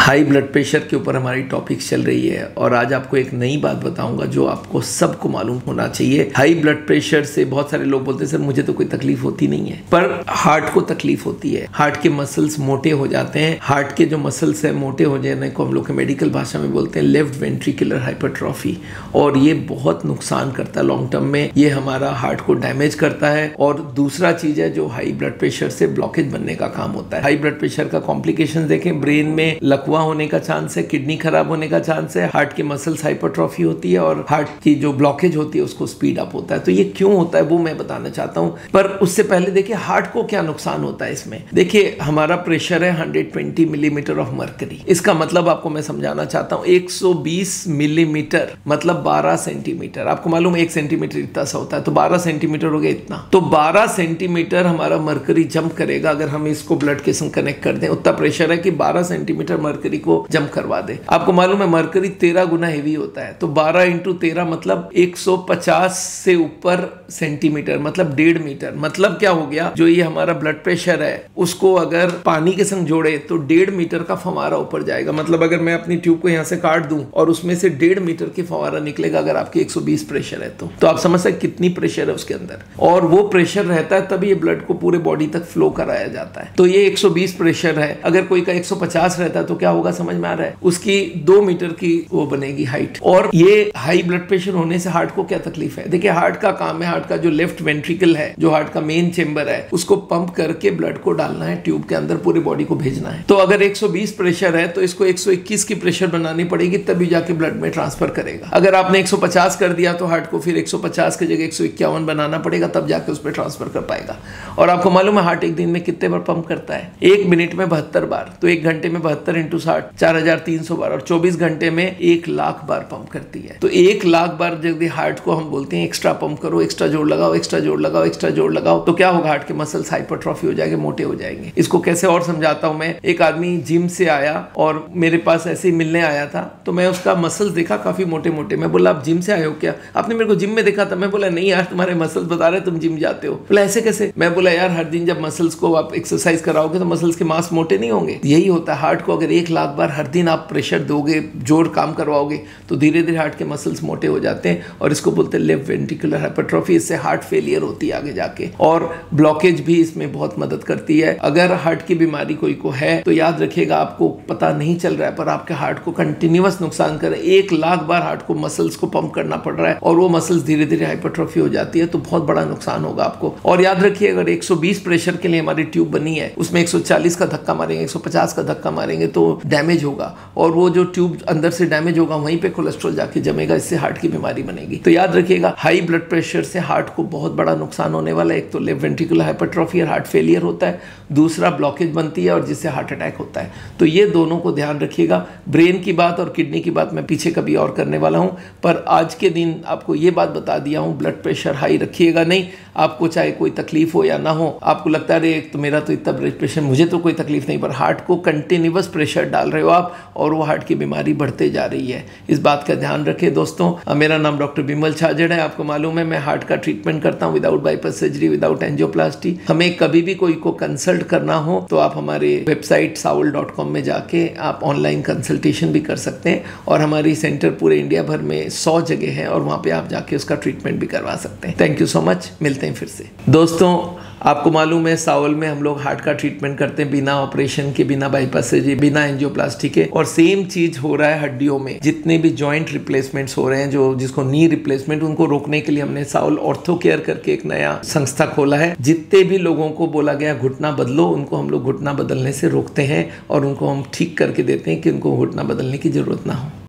High blood pressure के ऊपर हमारी टॉपिक चल रही है और आज आपको एक नई बात बताऊंगा जो आपको सबको मालूम होना चाहिए। हाई ब्लड प्रेशर से बहुत सारे लोग बोलते हैं सर मुझे तो कोई तकलीफ होती नहीं है, पर हार्ट को तकलीफ होती है। हार्ट के मसल्स मोटे हो जाते हैं। हार्ट के जो मसल्स है मोटे हो जाने को हम लोग मेडिकल भाषा में बोलते हैं लेफ्ट वेंट्रिकुलर हाइपरट्रॉफी, और ये बहुत नुकसान करता है लॉन्ग टर्म में। ये हमारा हार्ट को डैमेज करता है। और दूसरा चीज है जो हाई ब्लड प्रेशर से ब्लॉकेज बनने का काम होता है। हाई ब्लड प्रेशर का कॉम्प्लिकेशन देखें, ब्रेन में लकवा होने का चांस है, किडनी खराब होने का चांस है, हार्ट के मसल्स हाइपरट्रॉफी होती है और हार्ट की जो ब्लॉकेज होती है उसको स्पीड अप होता है। तो ये क्यों होता है वो मैं बताना चाहता हूं, पर उससे पहले देखिए हार्ट को क्या नुकसान होता है इसमें। देखिए हमारा प्रेशर है 120 मिलीमीटर ऑफ मर्करी। इसका मतलब आपको मैं समझाना चाहता हूं 120 मिलीमीटर मतलब 12 सेंटीमीटर। आपको मालूम है 1 सेंटीमीटर इतना सा होता है, तो 12 सेंटीमीटर हो गया इतना। तो 12 सेंटीमीटर हमारा मर्करी जंप करेगा अगर हम इसको ब्लड के संग कनेक्ट कर दें। उतना प्रेशर है कि 12 सेंटीमीटर मर्करी को जंप करवा दे। आपको मालूम है मर्करी 13 गुना हेवी होता है, तो 12 इंटू 13 मतलब 150 से ऊपर सेंटीमीटर मतलब 1.5 मीटर। मतलब क्या हो गया, जो ये हमारा ब्लड प्रेशर है उसको अगर पानी के संग जोड़े तो 1.5 मीटर का फवारा ऊपर जाएगा। मतलब अगर मैं अपनी ट्यूब को यहाँ से काट दूं और उसमें से 1.5 मीटर की फवारा निकलेगा अगर आपकी 120 प्रेशर है तो आप समझ सकते कितनी प्रेशर है उसके अंदर। और वो प्रेशर रहता है तभी ये ब्लड को पूरे बॉडी तक फ्लो कराया जाता है। तो ये 120 प्रेशर है, अगर कोई का 150 रहता है तो क्या होगा समझ में आ रहा है, उसकी 2 मीटर की वो बनेगी हाइट। और ये हाई ब्लड प्रेशर होने से हार्ट को क्या तकलीफ है, देखिए हार्ट का काम है, हार्ट का जो लेफ्ट वेंट्रिकल है जो हार्ट का मेन चेंबर है उसको पंप करके ब्लड को डालना है ट्यूब के अंदर, पूरी बॉडी को भेजना है। तो अगर 120 प्रेशर है तो इसको 121 की प्रेशर बनानी पड़ेगी तभी जाके ब्लड में ट्रांसफर करेगा। अगर आपने 150 कर दिया तो हार्ट को फिर 150 की जगह 151 बनाना पड़ेगा तब जाके उस पर ट्रांसफर कर पाएगा। और आपको मालूम है हार्ट एक दिन में कितने बार पंप करता है, 1 मिनट में 72 बार, तो 1 घंटे में 72 इंटू 60 4300 बार, और 24 घंटे में 1 लाख बार पंप करती है। तो 1 लाख बार यदि हार्ट को हम बोलते हैं एक्स्ट्रा पंप करो, एक्स्ट्रा जोड़ लगाओ, एक्स्ट्रा जोड़ लगाओ, एक्स्ट्रा जोड़ लगाओ, तो क्या होगा, हार्ट के मसल्स हाइपरट्रॉफी हो जाएंगे, मोटे हो जाएंगे। इसको कैसे और समझाता हूं मैं। एक आदमी जिम से आया और मेरे पास ऐसे ही मिलने आया था, तो मैं उसका मसल्स देखा काफी मोटे मोटे। मैं बोला आप जिम से आए हो क्या, आपने मेरे को जिम में देखा था। मैं बोला नहीं यार तुम्हारे मसल्स बता रहे तुम जिम जाते हो। बोला ऐसे कैसे। मैं बोला यार हर दिन जब मसल्स को आप एक्सरसाइज कराओगे तो मसल्स के मांस मोटे नहीं होंगे। यही होता है हार्ट को अगर 1 लाख बार हर दिन आप प्रेशर दोगे, जोर काम करवाओगे तो धीरे धीरे हार्ट के मसल्स मोटे हो जाते हैं और इसको बोलते हैं लेफ्ट वेंट्रिकुलर हाइपरट्रॉफी। इससे हार्ट फेलियर होती है आगे जाके, और ब्लॉकेज भी इसमें बहुत मदद करती है। अगर हार्ट की बीमारी कोई को है तो याद रखिएगा आपको पता नहीं चल रहा है पर आपके हार्ट को कंटिन्यूअस नुकसान कर 1 लाख बार हार्ट को मसल्स को पंप करना पड़ रहा है और वो मसल्स धीरे धीरे हाइपरट्रॉफी हो जाती है, तो बहुत बड़ा नुकसान होगा आपको। और याद रखिए अगर 120 प्रेशर के लिए हमारी ट्यूब बनी है उसमें 140 का धक्का मारेंगे, 150 का धक्का मारेंगे तो डैमेज होगा, और वो जो ट्यूब अंदर से डैमेज होगा वहीं पे कोलेस्ट्रॉल जाके जमेगा, इससे हार्ट की बीमारी बनेगी। तो याद रखिएगा हाई ब्लड प्रेशर से हार्ट को बहुत बड़ा नुकसान होने वाला है। एक तो लेफ्ट वेंट्रिकुलर हाइपरट्रॉफी और हार्ट फेलियर होता है, दूसरा ब्लॉकेज बनती है और जिससे हार्ट अटैक होता है। तो ये दोनों को ध्यान रखिएगा। ब्रेन की बात और किडनी की बात मैं पीछे कभी और करने वाला हूं, पर आज के दिन आपको ये बात बता दिया हूं, ब्लड प्रेशर हाई रखिएगा नहीं। आपको चाहे कोई तकलीफ हो या ना हो, आपको लगता है अरे तो मेरा तो इतना ब्लड प्रेशर, मुझे तो कोई तकलीफ नहीं, पर हार्ट को कंटिन्यूअस प्रेशर डाल रहे हो आप और वो हार्ट की बीमारी बढ़ते जा रही है। इस बात का ध्यान रखें दोस्तों। मेरा नाम डॉक्टर बिमल छाजड़ है। आपको मालूम है मैं हार्ट का ट्रीटमेंट करता हूँ without bypass surgery, without angioplasty. हमें कभी भी कोई को कंसल्ट करना हो तो आप हमारे वेबसाइट saul.com में जाके आप ऑनलाइन कंसल्टेशन भी कर सकते हैं, और हमारी सेंटर पूरे इंडिया भर में 100 जगह है और वहाँ पे आप जाके उसका ट्रीटमेंट भी करवा सकते हैं। थैंक यू सो मच, मिलते हैं फिर से। दोस्तों आपको मालूम है साउल में हम लोग हार्ट का ट्रीटमेंट करते हैं बिना ऑपरेशन के, बिना बाईपास सर्जरी, बिना एंजियोप्लास्टी के, और सेम चीज हो रहा है हड्डियों में। जितने भी जॉइंट रिप्लेसमेंट्स हो रहे हैं, जो जिसको नी रिप्लेसमेंट, उनको रोकने के लिए हमने साउल ऑर्थो केयर करके एक नया संस्था खोला है। जितने भी लोगों को बोला गया घुटना बदलो, उनको हम लोग घुटना बदलने से रोकते हैं और उनको हम ठीक करके देते हैं कि उनको घुटना बदलने की जरूरत ना हो।